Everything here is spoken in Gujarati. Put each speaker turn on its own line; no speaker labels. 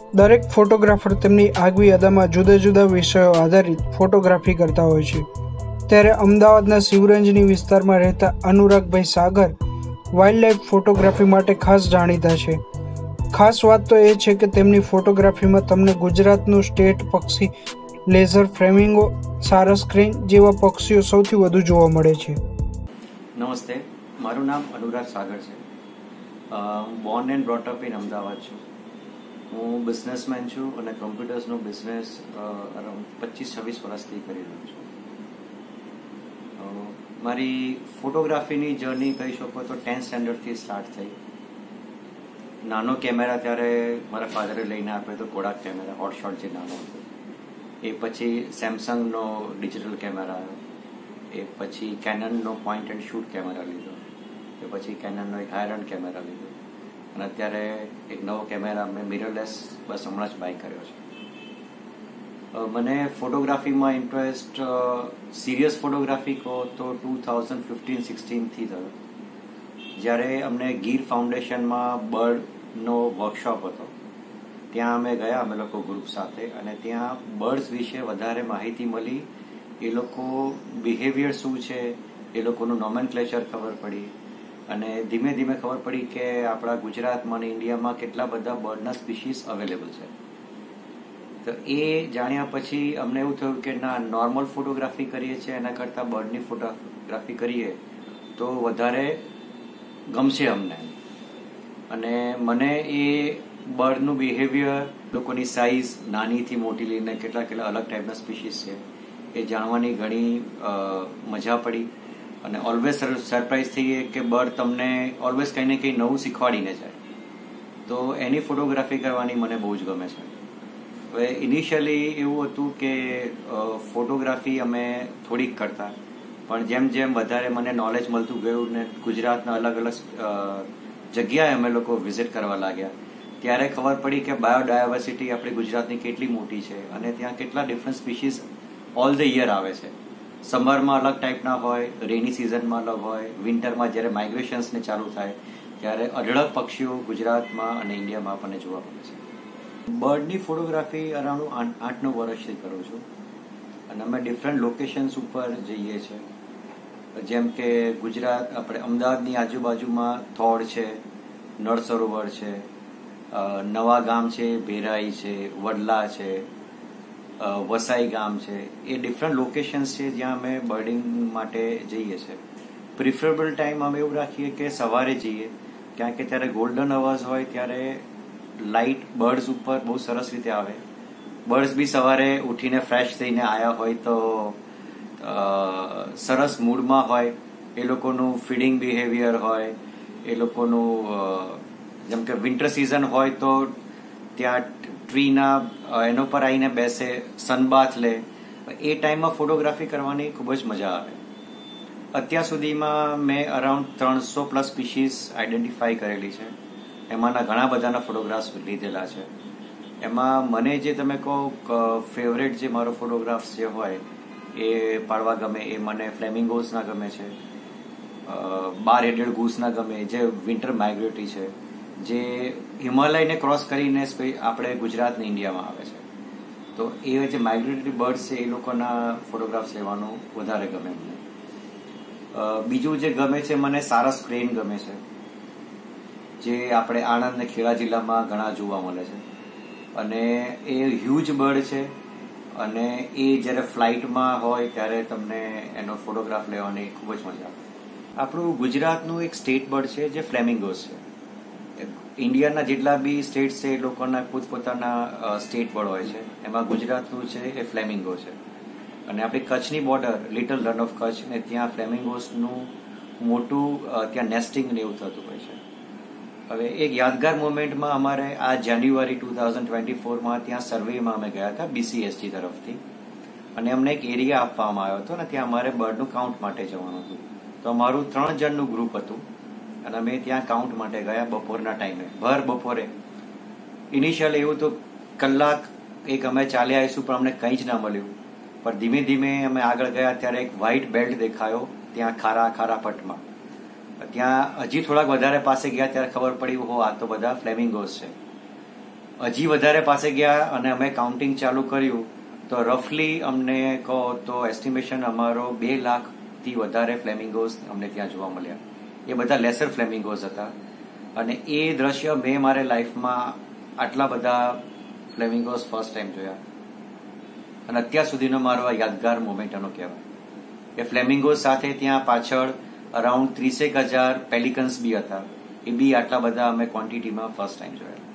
દરેક ફોટોગ્રાફર તેમની આગવી અદામાં જુદા જુદા વિષયો આધારિત ફોટોગ્રાફી કરતા હોય છે. ત્યારે અમદાવાદના શિવરંજની વિસ્તારમાં રહેતા અનુરાગભાઈ સાગર વાઇલ્ડલાઇફ ફોટોગ્રાફી માટે ખાસ જાણીતા છે. ખાસ વાત તો એ છે કે તેમની ફોટોગ્રાફીમાં તમને ગુજરાતનું સ્ટેટ પક્ષી લેઝર ફ્લેમિંગો, સારસ ક્રેન જેવા પક્ષીઓ સૌથી વધુ જોવા મળે છે.
નમસ્તે, મારું નામ અનુરાગ સાગર છે. Born and brought up in Ahmedabad છું. હું બિઝનેસમેન છું અને કમ્પ્યુટર્સનો બિઝનેસ અરાઉન્ડ 25-26 વર્ષથી કરી રહ્યો છું. મારી ફોટોગ્રાફીની જર્ની કહી શકો તો 10th સ્ટેન્ડર્ડથી સ્ટાર્ટ થઈ. નાનો કેમેરા ત્યારે મારા ફાધરે લઈને આપ્યો હતો, કોડાક કેમેરા, હોટ શોટ જે નાનો હતો. એ પછી સેમસંગનો ડિજિટલ કેમેરા આવ્યો. એ પછી કેનનનો પોઈન્ટ એન્ડ શૂટ કેમેરા લીધો. એ પછી કેનનનો એક હાયર એન્ડ કેમેરા લીધો. અને અત્યારે એક નવો કેમેરા મેં મિરરલેસ બસ હમણાં જ બાય કર્યો છે. મને ફોટોગ્રાફીમાં ઇન્ટરેસ્ટ સિરિયસ ફોટોગ્રાફી કહો તો 2015-16થી થયો. જ્યારે અમને ગીર ફાઉન્ડેશનમાં બર્ડનો વર્કશોપ હતો, ત્યાં અમે ગયા, અમે લોકો ગ્રુપ સાથે, અને ત્યાં બર્ડ્સ વિશે વધારે માહિતી મળી. એ લોકો બિહેવિયર શું છે, એ લોકોનું નોમેનક્લેચર ખબર પડી, અને ધીમે ધીમે ખબર પડી કે આપણા ગુજરાતમાં અને ઇન્ડિયામાં કેટલા બધા બર્ડના સ્પીસીસ અવેલેબલ છે. તો એ જાણ્યા પછી અમને એવું થયું કે ના, નોર્મલ ફોટોગ્રાફી કરીએ છીએ એના કરતાં બર્ડની ફોટોગ્રાફી કરીએ તો વધારે ગમશે અમને. અને મને એ બર્ડનું બિહેવિયર, લોકોની સાઇઝ નાનીથી મોટી લઈને કેટલા કેટલા અલગ ટાઈપના સ્પીસીસ છે એ જાણવાની ઘણી મજા પડી. અને ઓલવેઝ સરપ્રાઈઝ થઈએ કે બર્ડ તમને ઓલવેઝ કંઈ ને કંઈ નવું શીખવાડીને જાય. તો એની ફોટોગ્રાફી કરવાની મને બહુ જ ગમે છે. હવે ઇનિશિયલી એવું હતું કે ફોટોગ્રાફી અમે થોડીક કરતા, પણ જેમ જેમ વધારે મને નોલેજ મળતું ગયું ને ગુજરાતના અલગ અલગ જગ્યાએ અમે લોકો વિઝિટ કરવા લાગ્યા, ત્યારે ખબર પડી કે બાયોડાયવર્સિટી આપણી ગુજરાતની કેટલી મોટી છે અને ત્યાં કેટલા different species all the year આવે છે. સમરમાં અલગ ટાઈપના હોય, રેની સિઝનમાં અલગ હોય, વિન્ટરમાં જ્યારે માઇગ્રેશન્સને ચાલુ થાય ત્યારે અઢળક પક્ષીઓ ગુજરાતમાં અને ઇન્ડિયામાં આપણને જોવા મળે છે. બર્ડની ફોટોગ્રાફી અરાઉન્ડ 8-9 વર્ષથી કરું છું. અને અમે ડિફરન્ટ લોકેશન્સ ઉપર જઈએ છીએ. જેમ કે ગુજરાત, આપણે અમદાવાદની આજુબાજુમાં થોડ છે, નળ સરોવર છે, નવા ગામ છે, ભેરાઈ છે, વડલા છે, વસાઈ ગામ છે. એ ડિફરન્ટ લોકેશન્સ છે જ્યાં અમે બર્ડિંગ માટે જઈએ છીએ. પ્રિફરેબલ ટાઈમ અમે એવું રાખીએ કે સવારે જઈએ, કારણ કે ત્યારે ગોલ્ડન અવર્સ હોય, ત્યારે લાઇટ બર્ડ્સ ઉપર બહુ સરસ રીતે આવે. બર્ડ્સ બી સવારે ઉઠીને ફ્રેશ થઈને આવ્યા હોય તો સરસ મૂડમાં હોય. એ લોકોનું ફીડિંગ બિહેવિયર હોય, એ લોકોનું જેમ કે વિન્ટર સિઝન હોય તો ત્યાં ટ્રીના એના પર આવીને બેસે, સનબાથ લે. એ ટાઈમમાં ફોટોગ્રાફી કરવાની ખૂબ જ મજા આવે. અત્યાર સુધીમાં મેં અરાઉન્ડ 300+ સ્પીસીસ આઈડેન્ટિફાઈ કરેલી છે. એમાંના ઘણા બધાના ફોટોગ્રાફ્સ લીધેલા છે. એમાં મને જે તમે કહો ફેવરેટ જે મારો ફોટોગ્રાફ્સ જે હોય એ પાડવા ગમે, એ મને ફ્લેમિંગોઝના ગમે છે, બાર હેડેડ ગૂસના ગમે, જે વિન્ટર માઇગ્રેટરી છે, જે હિમાલયને ક્રોસ કરીને આપણે ગુજરાત ને ઇન્ડિયામાં આવે છે. તો એ જે માઇગ્રેટરી બર્ડ્સ છે એ લોકોના ફોટોગ્રાફ્સ લેવાનું વધારે ગમે મને. બીજું જે ગમે છે, મને સારસ ક્રેન ગમે છે, જે આપણે આણંદ ને ખેડા જિલ્લામાં ઘણા જોવા મળે છે. અને એ હ્યુજ બર્ડ છે અને એ જ્યારે ફ્લાઇટમાં હોય ત્યારે તમને એનો ફોટોગ્રાફ લેવાની ખૂબ જ મજા આવે. આપણું ગુજરાતનું એક સ્ટેટ બર્ડ છે જે ફ્લેમિંગોઝ છે. ઇન્ડિયાના જેટલા બી સ્ટેટ છે એ લોકોના પોતપોતાના સ્ટેટ બર્ડ હોય છે. એમાં ગુજરાતનું છે એ ફ્લેમિંગો છે. અને આપણી કચ્છની border, little run of Kutch, ને ત્યાં ફ્લેમિંગોઝનું મોટું ત્યાં નેસ્ટિંગ ને એવું થતું હોય છે. હવે એક યાદગાર મોમેન્ટમાં અમારે આ જાન્યુઆરી 2024માં ત્યાં સર્વેમાં અમે ગયા હતા BCSG તરફથી, અને અમને એક એરિયા આપવામાં આવ્યો હતો ને ત્યાં અમારે બર્ડનું કાઉન્ટ માટે જવાનું હતું. તો અમારું 3 જણનું ગ્રુપ હતું અને અમે ત્યાં કાઉન્ટ માટે ગયા બપોરના ટાઈમે, ભર બપોરે. ઇનિશિયલ એવું તો કલાક એક અમે ચાલ્યા આવીશું પણ અમને કંઈ જ ના મળ્યું. પણ ધીમે ધીમે અમે આગળ ગયા ત્યારે એક વ્હાઇટ બેલ્ટ દેખાયો ત્યાં ખારા પટમાં. ત્યાં હજી થોડાક વધારે પાસે ગયા ત્યારે ખબર પડી, આ તો બધા ફ્લેમિંગોઝ છે. હજી વધારે પાસે ગયા અને અમે કાઉન્ટિંગ ચાલુ કર્યું તો રફલી અમને કહો તો એસ્ટિમેશન અમારો 2 લાખથી વધારે ફ્લેમિંગોઝ અમને ત્યાં જોવા મળ્યા. એ બધા લેસર ફ્લેમિંગોઝ હતા અને એ દ્રશ્ય મેં મારે લાઈફમાં આટલા બધા ફ્લેમિંગોઝ ફર્સ્ટ ટાઈમ જોયા અને અત્યાર સુધીનો મારો આ યાદગાર મોમેન્ટ એનો કહેવાય કે ફ્લેમિંગોઝ સાથે ત્યાં પાછળ અરાઉન્ડ 30,000 પેલિકન્સ બી હતા. એ બી આટલા બધા અમે ક્વોન્ટિટીમાં ફર્સ્ટ ટાઈમ જોયા.